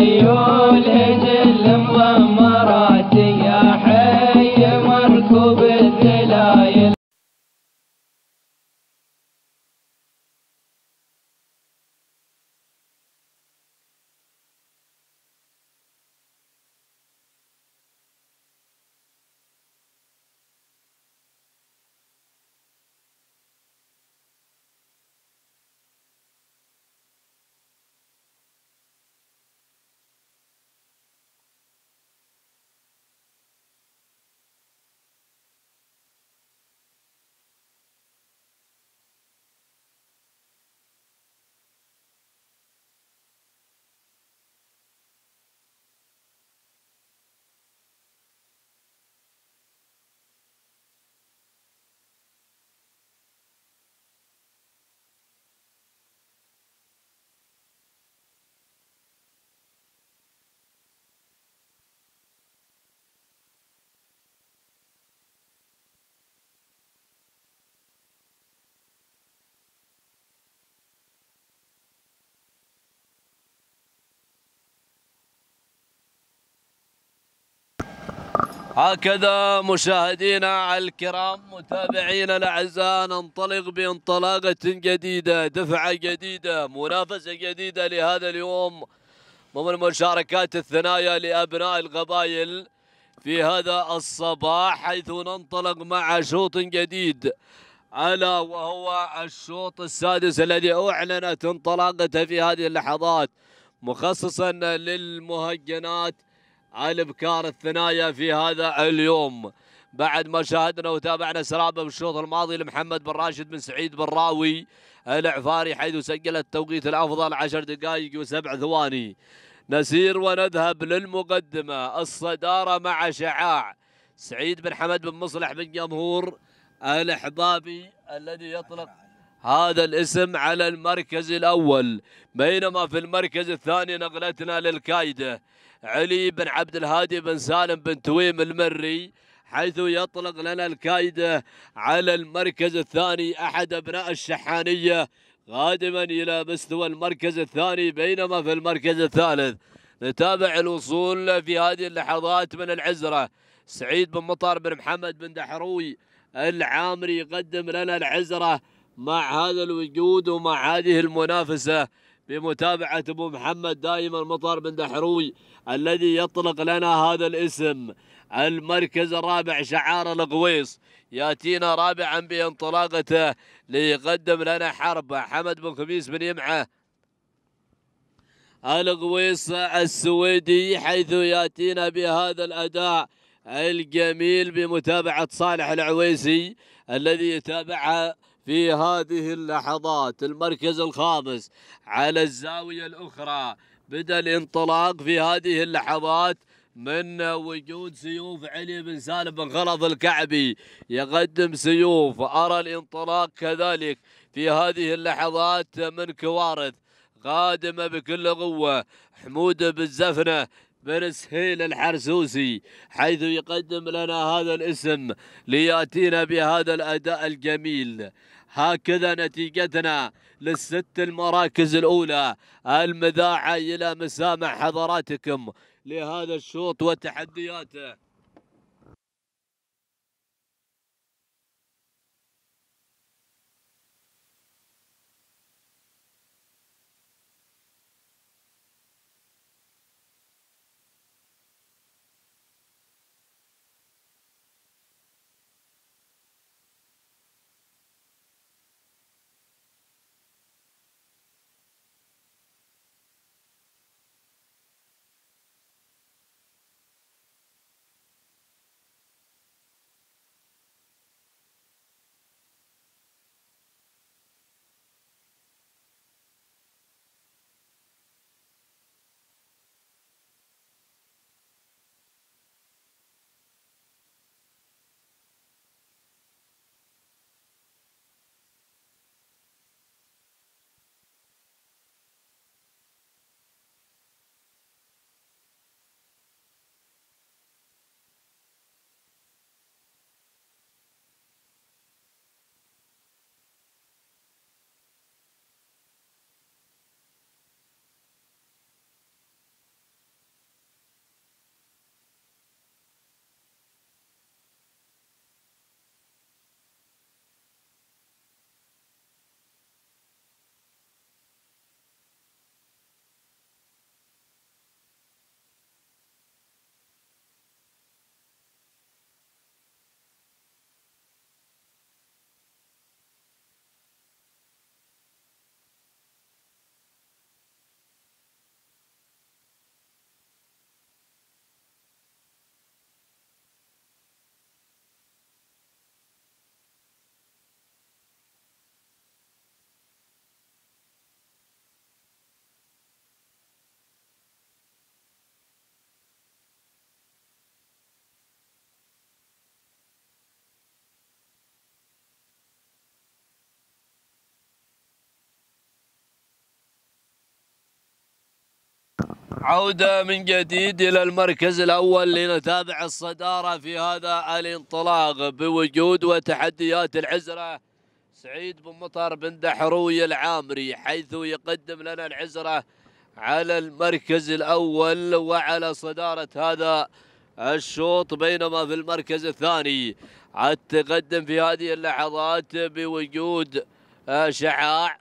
خيول جل مضمرات يا حي مركوب الذلايل. هكذا مشاهدينا الكرام متابعينا الاعزاء ننطلق بانطلاقه جديده، دفعه جديده، منافسه جديده لهذا اليوم ضمن مشاركات الثنايا لابناء القبائل في هذا الصباح، حيث ننطلق مع شوط جديد الا وهو الشوط السادس الذي اعلنت انطلاقته في هذه اللحظات، مخصصا للمهجنات الابكار الثنايا في هذا اليوم. بعد ما شاهدنا وتابعنا سرابه بالشوط الماضي لمحمد بن راشد بن سعيد بن راوي العفاري، حيث سجل التوقيت الافضل 10 دقائق و7 ثواني. نسير ونذهب للمقدمه، الصداره مع شعاع سعيد بن حمد بن مصلح بن جمهور الأحبابي الذي يطلق هذا الاسم على المركز الأول، بينما في المركز الثاني نقلتنا للكايدة علي بن عبد الهادي بن سالم بن تويم المري، حيث يطلق لنا الكايدة على المركز الثاني أحد أبناء الشحانية قادما إلى مستوى المركز الثاني. بينما في المركز الثالث نتابع الوصول في هذه اللحظات من العزرة سعيد بن مطر بن محمد بن دحروي العامري يقدم لنا العزرة مع هذا الوجود ومع هذه المنافسة بمتابعة أبو محمد دائما مطر بن دحروي الذي يطلق لنا هذا الاسم. المركز الرابع شعار القويص ياتينا رابعا بانطلاقته ليقدم لنا حرب حمد بن خميس بن يمعة القويص السويدي، حيث ياتينا بهذا الأداء الجميل بمتابعة صالح العويسي الذي يتابعها في هذه اللحظات. المركز الخامس على الزاوية الأخرى بدأ الانطلاق في هذه اللحظات من وجود سيوف علي بن سالم بن خلف الكعبي يقدم سيوف. أرى الانطلاق كذلك في هذه اللحظات من كوارث قادمة بكل قوة حمود بن زفنة بن سهيل الحرسوسي، حيث يقدم لنا هذا الاسم لياتينا بهذا الأداء الجميل. هكذا نتيجتنا للست المراكز الأولى المذاعة إلى مسامع حضراتكم لهذا الشوط وتحدياته. عودة من جديد إلى المركز الأول لنتابع الصدارة في هذا الانطلاق بوجود وتحديات العزرة سعيد بن مطر بن دحروي العامري، حيث يقدم لنا العزرة على المركز الأول وعلى صدارة هذا الشوط، بينما في المركز الثاني التقدم في هذه اللحظات بوجود شعاع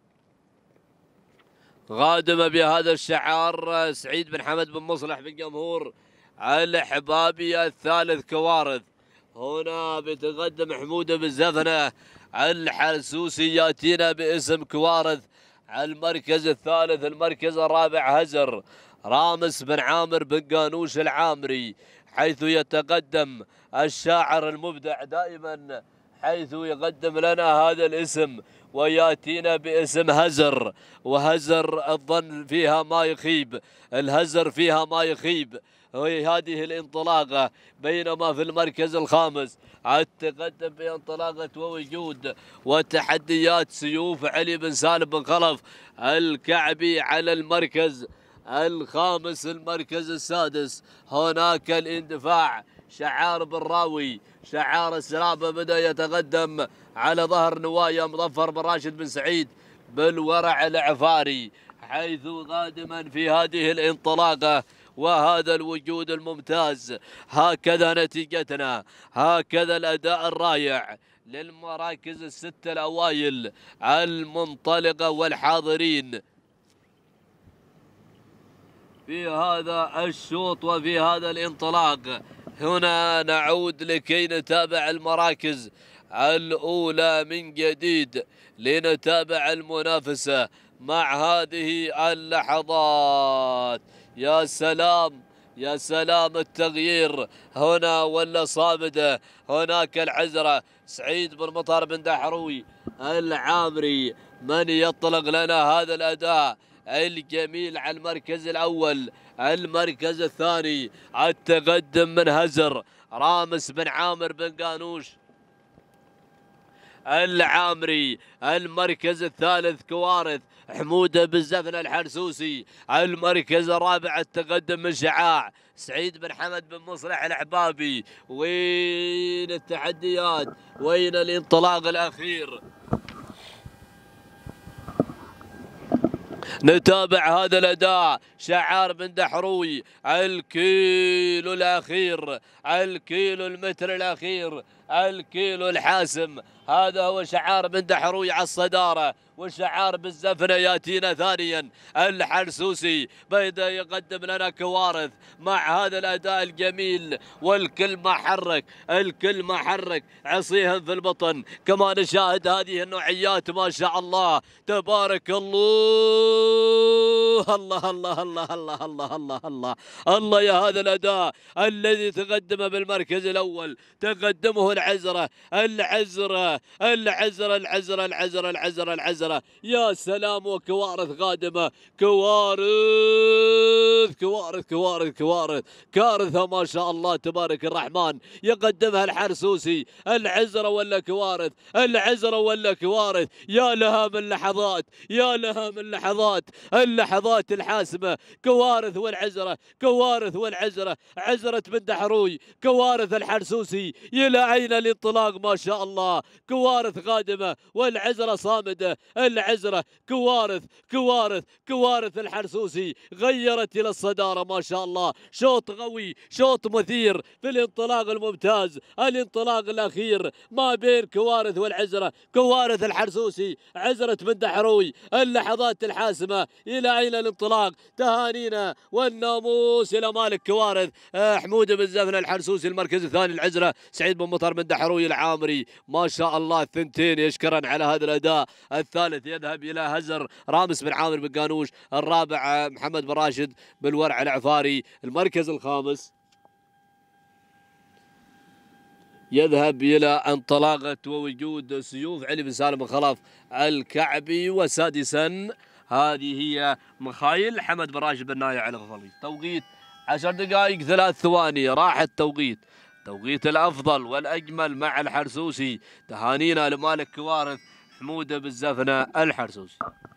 غادمة بهذا الشعار سعيد بن حمد بن مصلح بن جمهور الحبابي الثالث كوارث. هنا بيتقدم حمود بن زفنة الحرسوسي ياتينا باسم كوارث. المركز الثالث المركز الرابع هزر رامس بن عامر بن قانوش العامري، حيث يتقدم الشاعر المبدع دائما، حيث يقدم لنا هذا الاسم وياتينا باسم هزر. وهزر الظن فيها ما يخيب، الهزر فيها ما يخيب، وهي هذه الانطلاقة. بينما في المركز الخامس التقدم بانطلاقة ووجود وتحديات سيوف علي بن سالم بن خلف الكعبي على المركز الخامس. المركز السادس هناك الاندفاع شعار بن راوي، شعار السلابة بدأ يتقدم على ظهر نوايا مظفر بن راشد بن سعيد بالورع العفاري، حيث قادما في هذه الانطلاقة وهذا الوجود الممتاز. هكذا نتيجتنا، هكذا الأداء الرائع للمراكز الستة الأوائل المنطلقة والحاضرين في هذا الشوط وفي هذا الانطلاق. هنا نعود لكي نتابع المراكز الأولى من جديد، لنتابع المنافسة مع هذه اللحظات. يا سلام يا سلام التغيير هنا ولا صامدة. هناك العزرة سعيد بن مطر بن دحروي العامري من يطلق لنا هذا الأداء الجميل على المركز الأول. المركز الثاني التقدم من هزر رامس بن عامر بن قانوش العامري. المركز الثالث كوارث حمود بن زفنة الحرسوسي. المركز الرابع التقدم من شعاع سعيد بن حمد بن مصلح الحبابي. وين التحديات؟ وين الانطلاق الأخير؟ نتابع هذا الأداء. شعار بن دحروي الكيلو الأخير، الكيلو المتر الأخير، الكيلو الحاسم. هذا هو شعار بن دحروي على الصدارة. وشعار بالزفنة ياتينا ثانيا. الحرسوسي بيدا يقدم لنا كوارث مع هذا الأداء الجميل، والكل ما حرك، الكل ما حرك عصيهم في البطن. كما نشاهد هذه النوعيات ما شاء الله تبارك الله. الله الله الله الله الله الله الله الله يا هذا الأداء الذي تقدم بالمركز الأول. تقدمه العزرة العزرة العزرة العزرة العزرة العزرة العزرة. يا سلام. وكوارث قادمة، كوارث كوارث كوارث كوارث كارثة ما شاء الله تبارك الرحمن. يقدمها الحرسوسي. العزرة ولا كوارث، العزرة ولا كوارث. يا لها من لحظات، يا لها من لحظات، اللحظات الحاسمة. كوارث والعزرة، كوارث والعزرة. عزرة بن دحروي، كوارث الحرسوسي. إلى أين الانطلاق ما شاء الله. كوارث قادمة والعزرة صامدة. العزرة كوارث كوارث كوارث الحرسوسي غيرت إلى الصدارة ما شاء الله. شوط قوي، شوط مثير في الانطلاق الممتاز. الانطلاق الأخير ما بين كوارث والعزرة. كوارث الحرسوسي، عزرة بن دحروي. اللحظات الحاسمة. إلى أين الانطلاق؟ تهانينا والناموس إلى مالك كوارث. حمود بن زفنة الحرسوسي. المركز الثاني العزرة سعيد بن مطر بن دحروي العامري. ما شاء الله الثنتين يشكرا على هذا الأداء. الثالث يذهب إلى هزر رامس بن عامر بن قانوش. الرابع محمد بن راشد بالورع العفاري. المركز الخامس يذهب إلى انطلاقة ووجود سيوف علي بن سالم بن خلف الكعبي. وسادسا هذه هي مخايل حمد بن راشد بن نايع الغفلي. توقيت 10 دقائق 3 ثواني راح التوقيت. توقيت الأفضل والأجمل مع الحرسوسي. تهانينا لمالك كوارث حمود بن زفنة الحرسوسي.